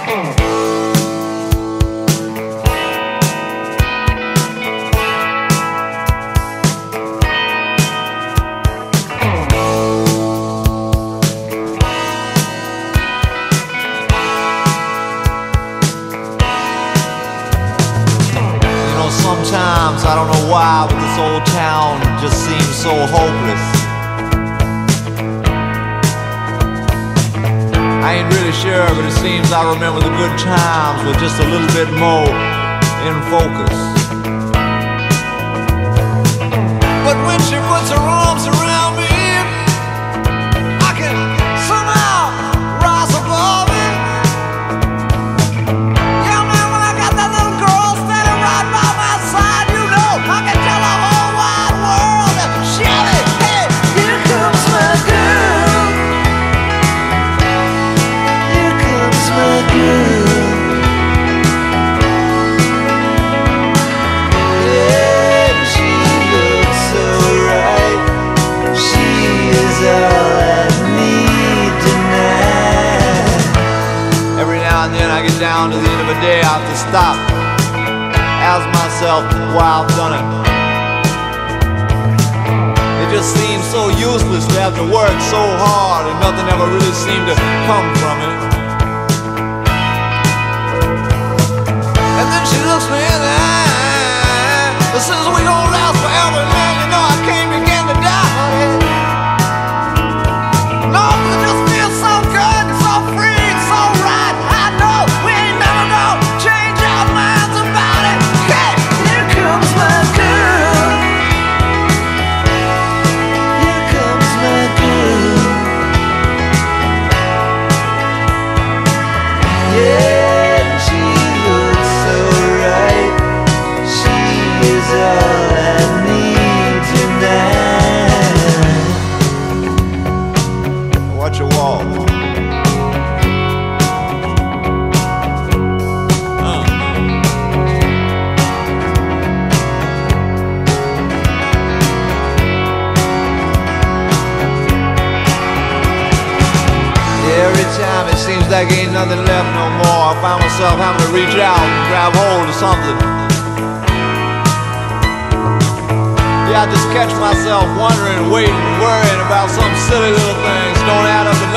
Sometimes, I don't know why, but this old town just seems so hopeless. I ain't really sure, but it seems I remember the good times with just a little bit more in focus. But when she puts her arms around me, I can somehow rise above it. Yeah, man, when I got that little girl standing right by my side, you know, I can tell the whole wide world that Shelly, hey, here comes my girl. Here comes my girl. Yeah, she looks so right. She is all I need tonight. Every now and then I get down to the end of a day, I have to stop, ask myself why I've done it. It just seems so useless to have to work so hard and nothing ever really seemed to come from it. And then she looks me in the eye and says we gon' last forever, man. You know I can't begin to die, honey. No, it just feels so good, so free, so right. I know we ain't never gonna change our minds about it. Hey, here comes my girl. Here comes my girl. Yeah, she looks so right. She is all I need tonight. Watch your walk. Every time it seems like ain't nothing left no more, I find myself having to reach out and grab hold of something. Yeah, I just catch myself wondering, waiting, worrying about some silly little things don't add up to